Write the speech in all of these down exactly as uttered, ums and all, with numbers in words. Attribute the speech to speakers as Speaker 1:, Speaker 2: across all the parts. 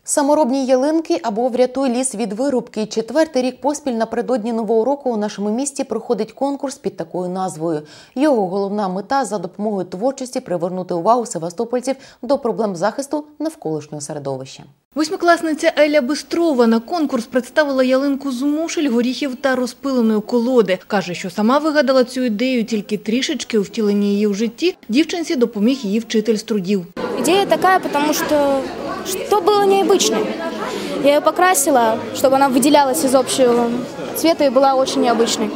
Speaker 1: Саморобні ялинки або «Врятуй ліс від вирубки». Четвертий рік поспіль напередодні Нового року у нашому місті проходить конкурс під такою назвою. Його головна мета – за допомогою творчості привернути увагу севастопольців до проблем захисту навколишнього середовища.
Speaker 2: Восьмикласниця Еля Бистрова на конкурс представила ялинку з мушель, горіхів та розпиленої колоди. Каже, що сама вигадала цю ідею, тільки трішечки у втіленні її в житті дівчинці допоміг її вчитель з трудів.
Speaker 3: Ідея така, тому що что было необычным. Я ее покрасила, чтобы она выделялась из общего цвета и была очень необычной.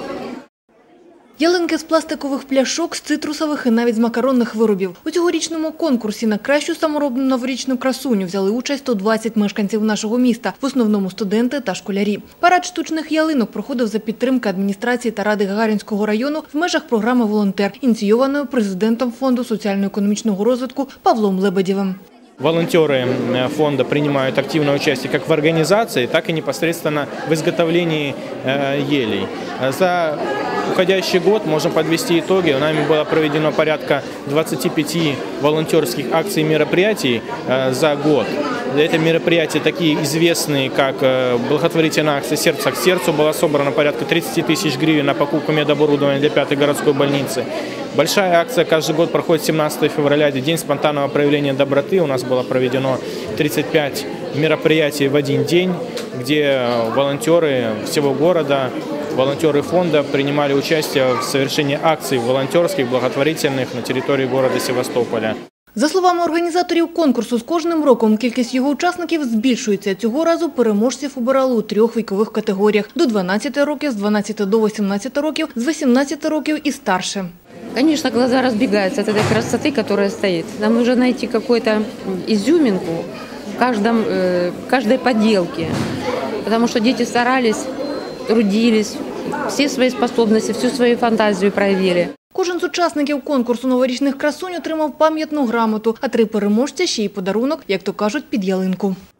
Speaker 2: Ялинки з пластикових пляшок, з цитрусових і навіть з макаронних виробів. У цьогорічному конкурсі на кращу саморобну новорічну красуню взяли участь сто двадцять мешканців нашого міста, в основному студенти та школярі. Парад штучних ялинок проходив за підтримки адміністрації та ради Гагарінського району в межах програми «Волонтер», ініційованої президентом Фонду соціально-економічного розвитку Павлом Лебедєвим.
Speaker 4: Волонтеры фонда принимают активное участие как в организации, так и непосредственно в изготовлении елей. За уходящий год можем подвести итоги. Нами было проведено порядка двадцати пяти волонтерских акций и мероприятий за год. Это мероприятия такие известные, как благотворительная акция «Сердце к сердцу». Было собрано порядка тридцати тысяч гривен на покупку медоборудования для пятой городской больницы. Большая акция каждый год проходит семнадцатого февраля, День спонтанного проявления доброты. У нас было проведено тридцать пять мероприятий в один день, где волонтеры всего города, волонтеры фонда принимали участие в совершении акций волонтерских, благотворительных на территории города Севастополя.
Speaker 2: За словами організаторів конкурсу, з кожним роком кількість його учасників збільшується. Цього разу переможців обирали у трьох вікових категоріях – до дванадцяти років, з дванадцяти до вісімнадцяти років, з вісімнадцяти років і старше.
Speaker 5: Конечно, глаза разбегаются от этой красоты, которая стоит. Нам нужно найти какую-то изюминку в каждом, э, каждой поделке, потому что дети старались, трудились, все свои способности, всю свою фантазию проявили.
Speaker 2: Кожен з учасників конкурсу новорічних красунь отримав пам'ятну грамоту, а три переможця ще й подарунок, як то кажуть, під ялинку.